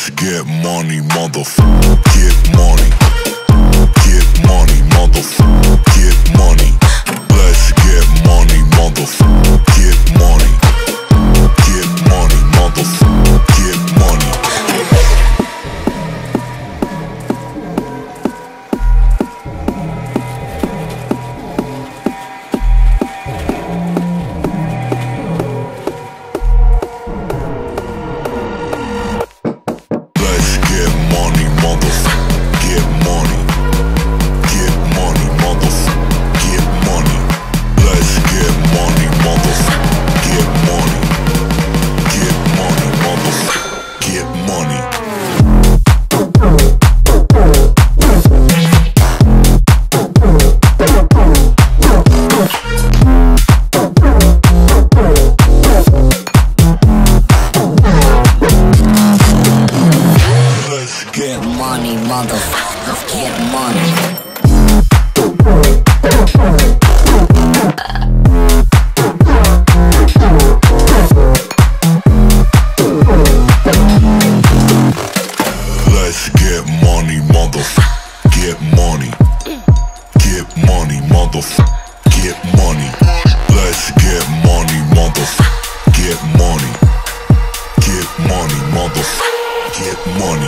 Let's get money, motherfucker. Get money. Get money, motherfucker. Get money. Let's get money, motherfucker. Get money. Get money, motherfucker. Get money. Get money, motherfucker, get money. Let's get money, motherfucker. Get money. Get money, motherfucker. Get money. Let's get money, motherfucker. Get money. Get money, motherfucker. Get money.